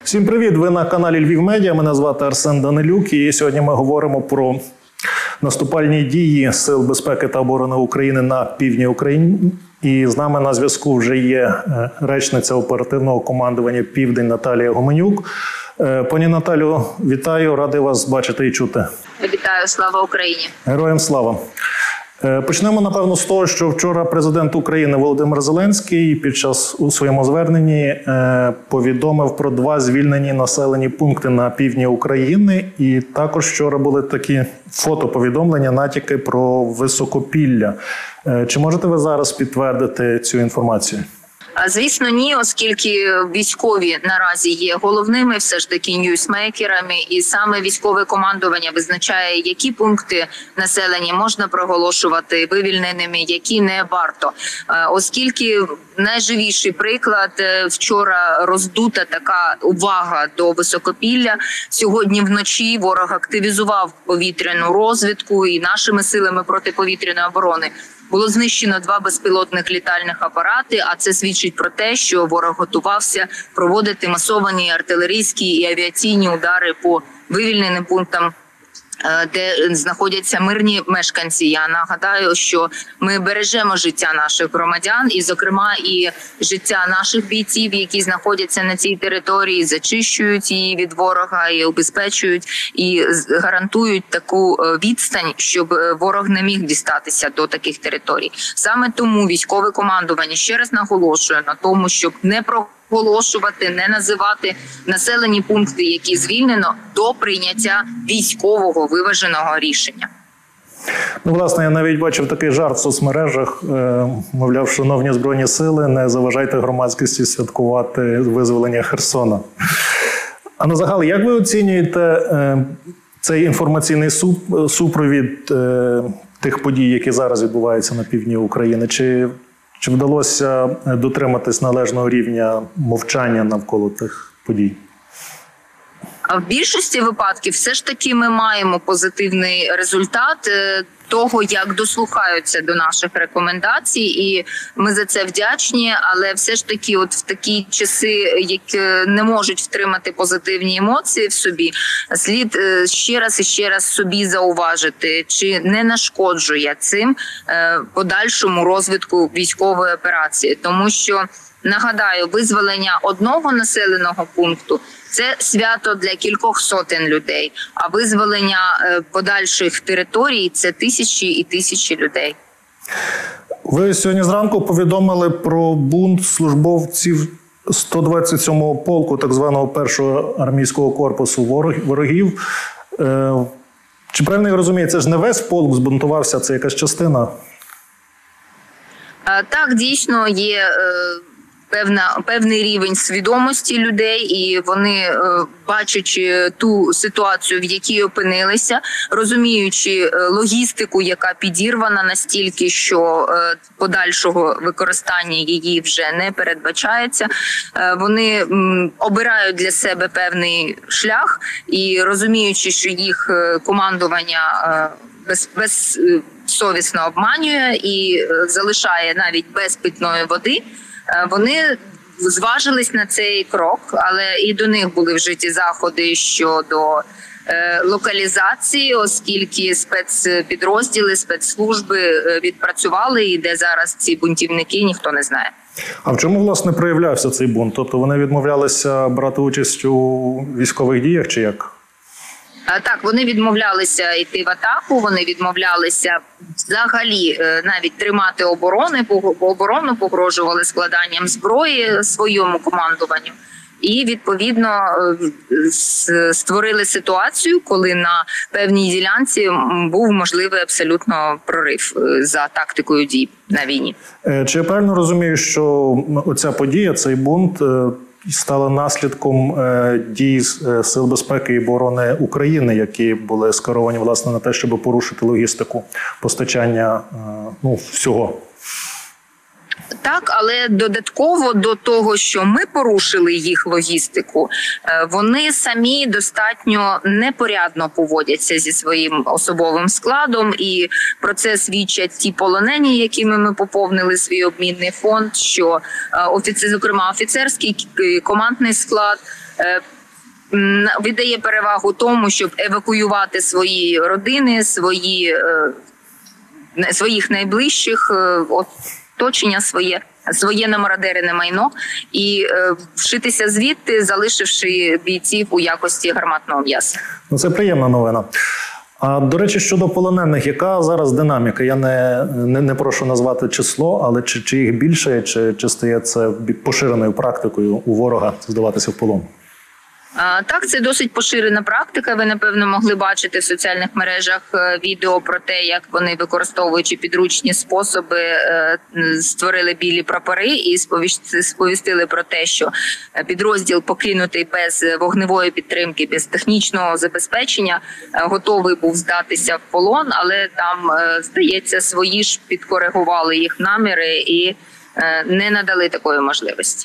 Всім привіт! Ви на каналі Львів Медіа. Мене звати Арсен Данилюк. І сьогодні ми говоримо про наступальні дії Сил безпеки та оборони України на півдні України. І з нами на зв'язку вже є речниця оперативного командування «Південь» Наталія Гуменюк. Пані Наталю, вітаю, радий вас бачити і чути. Вітаю, слава Україні! Героям слава! Почнемо, напевно, з того, що вчора президент України Володимир Зеленський під час у своєму зверненні повідомив про 2 звільнені населені пункти на півдні України. І також вчора були такі фотоповідомлення, натяки про Високопілля. Чи можете ви зараз підтвердити цю інформацію? Звісно, ні, оскільки військові наразі є головними все ж таки ньюсмейкерами, і саме військове командування визначає, які пункти населення можна проголошувати вивільненими, які не варто. Оскільки найживіший приклад, вчора роздута така увага до Високопілля. Сьогодні вночі ворог активізував повітряну розвідку і нашими силами протиповітряної оборони було знищено 2 безпілотних літальних апарати, а це свідчить про те, що ворог готувався проводити масовані артилерійські і авіаційні удари по вивільненим пунктам, де знаходяться мирні мешканці. Я нагадаю, що ми бережемо життя наших громадян і, зокрема, і життя наших бійців, які знаходяться на цій території, зачищують її від ворога і убезпечують, і гарантують таку відстань, щоб ворог не міг дістатися до таких територій. Саме тому військове командування ще раз наголошує на тому, щоб не проголошувати, не називати населені пункти, які звільнено, до прийняття військового виваженого рішення. Ну, власне, я навіть бачив такий жарт в соцмережах, мовляв, шановні Збройні Сили, не заважайте громадськості святкувати визволення Херсона. А на загал, як ви оцінюєте цей інформаційний супровід тих подій, які зараз відбуваються на півдні України? Чи вдалося дотриматись належного рівня мовчання навколо тих подій? В більшості випадків все ж таки ми маємо позитивний результат того, як дослухаються до наших рекомендацій, і ми за це вдячні, але все ж таки от в такі часи, які не можуть втримати позитивні емоції в собі, слід ще раз і ще раз собі зауважити, чи не нашкоджує цим подальшому розвитку військової операції. Тому що, нагадаю, визволення одного населеного пункту – це свято для кількох сотень людей, а визволення подальших територій – це тисячі і тисячі людей. Ви сьогодні зранку повідомили про бунт службовців 127-го полку, так званого першого армійського корпусу ворогів. Чи правильно я розумію, це ж не весь полк збунтувався, це якась частина? Так, дійсно, є певний рівень свідомості людей, і вони, бачачи ту ситуацію, в якій опинилися, розуміючи логістику, яка підірвана настільки, що подальшого використання її вже не передбачається, вони обирають для себе певний шлях і, розуміючи, що їх командування безсовісно обманює і залишає навіть без питної води, вони зважились на цей крок, але і до них були вжиті заходи щодо локалізації, оскільки спецпідрозділи, спецслужби відпрацювали, і де зараз ці бунтівники, ніхто не знає. А в чому, власне, проявлявся цей бунт? Тобто вони відмовлялися брати участь у військових діях чи як? Так, вони відмовлялися йти в атаку, вони відмовлялися взагалі навіть тримати оборону, погрожували складанням зброї своєму командуванню. І, відповідно, створили ситуацію, коли на певній ділянці був можливий абсолютно прорив за тактикою дій на війні. Чи я правильно розумію, що оця подія, цей бунт, стала наслідком дій Сил безпеки і оборони України, які були скеровані, власне, на те, щоб порушити логістику постачання всього? Так, але додатково до того, що ми порушили їх логістику, вони самі достатньо непорядно поводяться зі своїм особовим складом, і про це свідчать ті полонені, якими ми поповнили свій обмінний фонд, що зокрема офіцерський командний склад віддає перевагу тому, щоб евакуювати свої родини, своїх найближчих, оточення своє намародерене майно і вшитися звідти, залишивши бійців у якості гарматного м'яса. Ну, це приємна новина. А, до речі, щодо полонених, яка зараз динаміка? Я не прошу назвати число, але чи їх більше, чи стає це поширеною практикою у ворога здаватися в полон? Так, це досить поширена практика. Ви, напевно, могли бачити в соціальних мережах відео про те, як вони, використовуючи підручні способи, створили білі прапори і сповістили про те, що підрозділ, покинутий без вогневої підтримки, без технічного забезпечення, готовий був здатися в полон, але там, здається, свої ж підкоригували їх наміри і не надали такої можливості.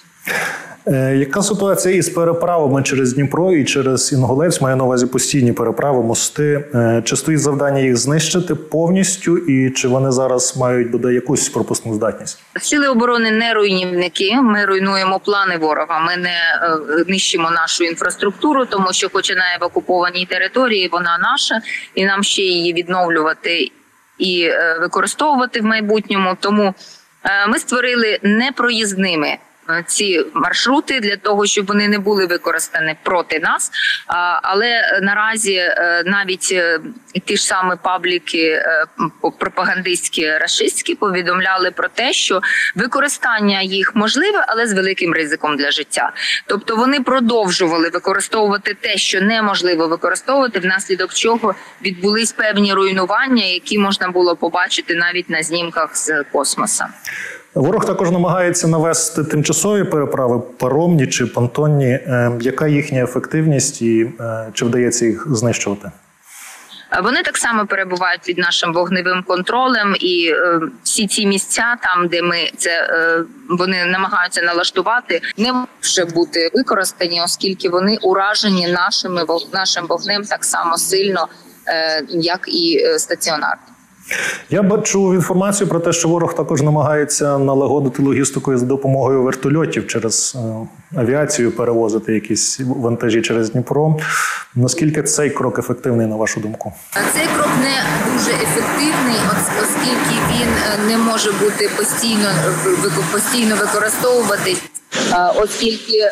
Яка ситуація із переправами через Дніпро і через Інгулець? Маю на увазі постійні переправи, мости. Чи стоїть завдання їх знищити повністю і чи вони зараз мають, бодай, якусь пропускну здатність? Сили оборони не руйнівники. Ми руйнуємо плани ворога. Ми не нищимо нашу інфраструктуру, тому що хоч і на евакупованій території, вона наша, і нам ще її відновлювати і використовувати в майбутньому. Тому ми створили непроїзними ці маршрути для того, щоб вони не були використані проти нас. Але наразі навіть ті ж самі пабліки пропагандистські, рашистські повідомляли про те, що використання їх можливе, але з великим ризиком для життя. Тобто вони продовжували використовувати те, що неможливо використовувати, внаслідок чого відбулись певні руйнування, які можна було побачити навіть на знімках з космоса. Ворог також намагається навести тимчасові переправи, паромні чи понтонні. Яка їхня ефективність і чи вдається їх знищувати? Вони так само перебувають під нашим вогневим контролем, і всі ці місця, там де вони намагаються налаштувати, не можуть бути використані, оскільки вони уражені нашим вогнем так само сильно, як і стаціонарні. Я бачу інформацію про те, що ворог також намагається налагодити логістику з допомогою вертольотів через авіацію, перевозити якісь вантажі через Дніпро. Наскільки цей крок ефективний, на вашу думку? Цей крок не дуже ефективний, оскільки він не може бути постійно використовуватись, оскільки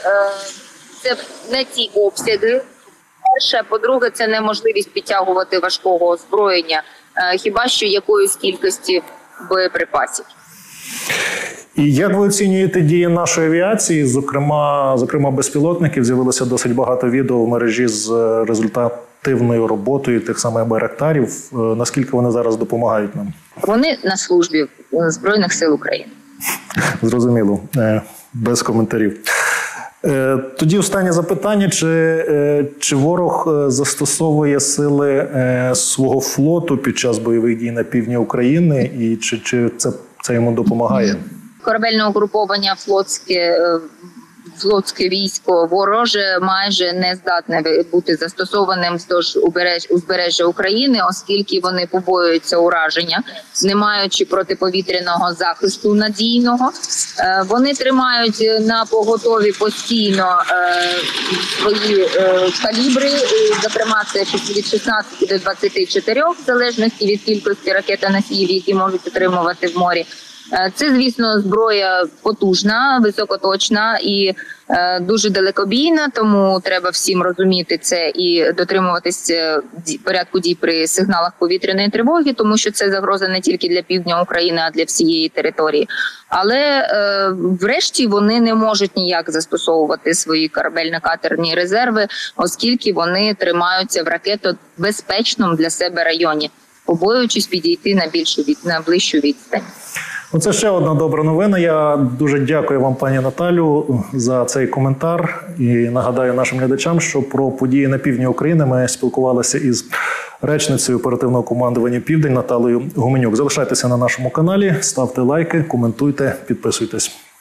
це не ті обсяги. Перше, по-друге, це неможливість підтягувати важкого озброєння, хіба що якоїсь кількості боєприпасів. І як ви оцінюєте дії нашої авіації? Зокрема безпілотників, з'явилося досить багато відео в мережі з результативною роботою тих самих байрактарів. Наскільки вони зараз допомагають нам? Вони на службі Збройних сил України. Зрозуміло, без коментарів. Тоді останнє запитання. Чи ворог застосовує сили свого флоту під час бойових дій на півдні України і чи це йому допомагає? Корабельне угруповання флотське військо вороже майже не здатне бути застосованим вздовж узбережжя України, оскільки вони побоюються ураження, не маючи протиповітряного захисту надійного. Вони тримають на поготові постійно свої калібри, зокрема це від 16 до 24, в залежності від кількості ракетоносіїв, які можуть отримувати в морі. Це, звісно, зброя потужна, високоточна і дуже далекобійна, тому треба всім розуміти це і дотримуватися порядку дій при сигналах повітряної тривоги, тому що це загроза не тільки для півдня України, а для всієї території. Але врешті вони не можуть ніяк застосовувати свої корабельно-катерні резерви, оскільки вони тримаються в ракетобезпечному для себе районі, побоюючись підійти на ближчу відстань. Це ще одна добра новина. Я дуже дякую вам, пані Наталю, за цей коментар. І нагадаю нашим глядачам, що про події на півдні України ми спілкувалися із речницею оперативного командування «Південь» Наталею Гуменюк. Залишайтеся на нашому каналі, ставте лайки, коментуйте, підписуйтесь.